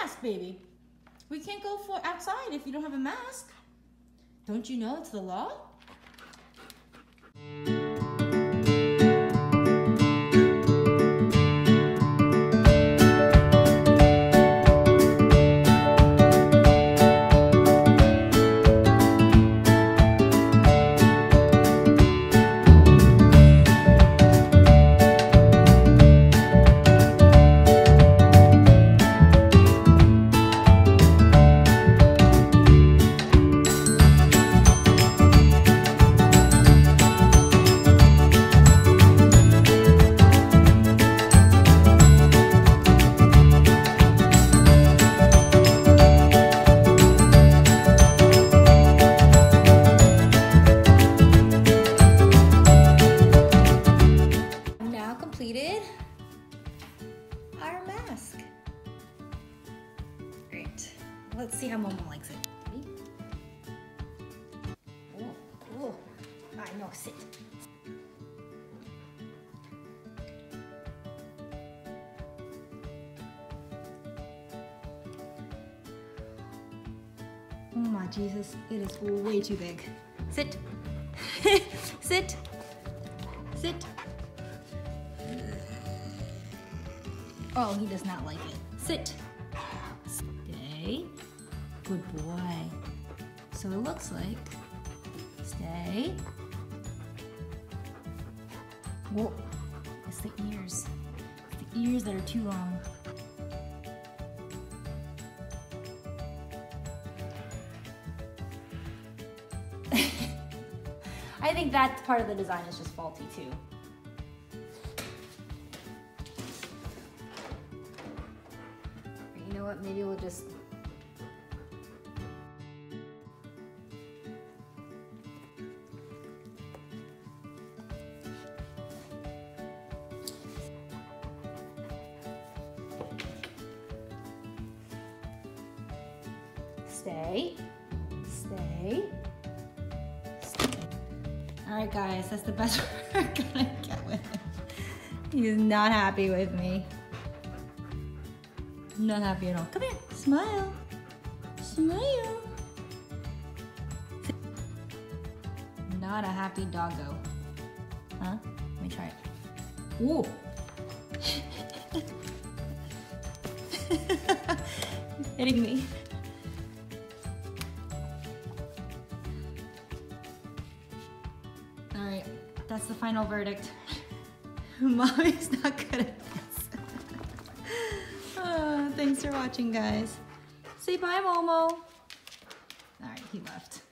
mask, baby. We can't go for outside if you don't have a mask. Don't you know it's the law? Our mask. Great. Let's see how Momo likes it. Ready? Oh. I know, sit. Oh my Jesus, it is way too big. Sit. Sit. Sit. Oh, he does not like it. Sit. Stay. Good boy. So it looks like. Stay. Whoa. It's the ears. It's the ears that are too long. I think that part of the design is just faulty too. You know what, maybe we'll just... Stay. Stay. All right, guys, that's the best we're gonna get with him. He's not happy with me. Not happy at all. Come here, smile. Smile. Not a happy doggo. Huh? Let me try it. Ooh. Hitting me. All right, that's the final verdict. Mommy's not good at this. Thanks for watching, guys. Say bye, Momo. All right, he left.